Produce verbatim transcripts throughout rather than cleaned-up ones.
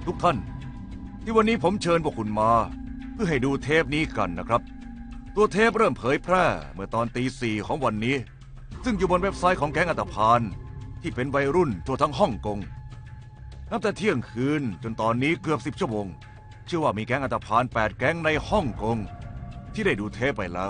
ทุกท่านที่วันนี้ผมเชิญพวกคุณมาเพื่อให้ดูเทปนี้กันนะครับตัวเทปเริ่มเผยแพร่เมื่อตอนตีสี่ของวันนี้ซึ่งอยู่บนเว็บไซต์ของแก๊งอัตภานที่เป็นวัยรุ่นทั่วทั้งฮ่องกงนับแต่เที่ยงคืนจนตอนนี้เกือบสิบชั่วโมงเชื่อว่ามีแก๊งอัตภานแปดแก๊งในฮ่องกงที่ได้ดูเทปไปแล้ว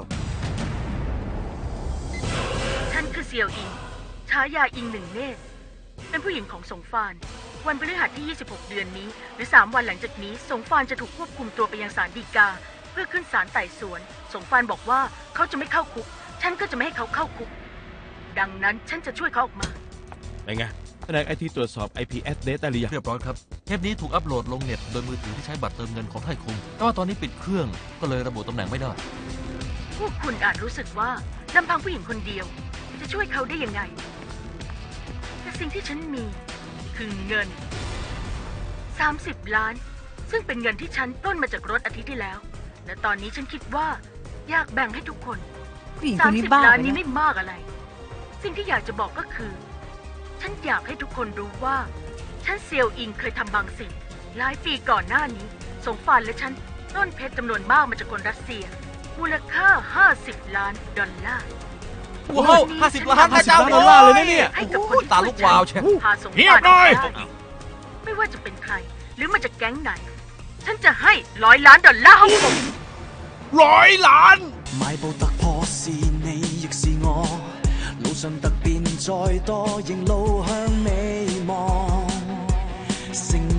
ฉันคือเซียวอิงฉายาอิงหนึ่งเนตรเป็นผู้หญิงของสงฟานวันพฤหัสที่ยี่สิบหกเดือนนี้หรือสามวันหลังจากนี้สงฟานจะถูกควบคุมตัวไปยังศาลฎีกาเพื่อขึ้นศาลไต่สวนสงฟานบอกว่าเขาจะไม่เข้าคุกฉันก็จะไม่ให้เขาเข้าคุกดังนั้นฉันจะช่วยเขาออกมาไงไงแผนกไอทีตรวจสอบ ไอ พี address ได้หรือยังเรียบร้อยครับเทปนี้ถูกอัปโหลดลงเน็ตโดยมือถือที่ใช้บัตรเติมเงินของไทยคงแต่ว่าตอนนี้ปิดเครื่องก็เลยระบุตำแหน่งไม่ได้พวกคุณอาจรู้สึกว่าลำพังผู้หญิงคนเดียวจะช่วยเขาได้ยังไงแต่สิ่งที่ฉันมีคือเงินสามสิบล้านซึ่งเป็นเงินที่ฉันปล้นมาจากรถอาทิตย์ที่แล้วและตอนนี้ฉันคิดว่าอยากแบ่งให้ทุกคนสามสิบล้านนี้ไม่มากอะไรสิ่งที่อยากจะบอกก็คือฉันอยากให้ทุกคนรู้ว่าฉันเซียวอิงเคยทำบางสิ่งหลายปีก่อนหน้านี้สงฟานและฉันปล้นเพชรจำนวนมากมาจากคนรัสเซียมูลค่าห้าสิบล้านดอลลาร์ว้าวห้าสิบล้านนะเจ้าดอลลาร์เลยนะเนี่ยให้กับคนตาลุกวาวใช่พาสงฟานได้ไม่ว่าจะเป็นใครหรือมาจากแก๊งไหนฉันจะให้ร้อยล้านดอลลาร์ฮ่องกงร้อยล้าน邁步突破是你亦是我路上突變再多仍路向未望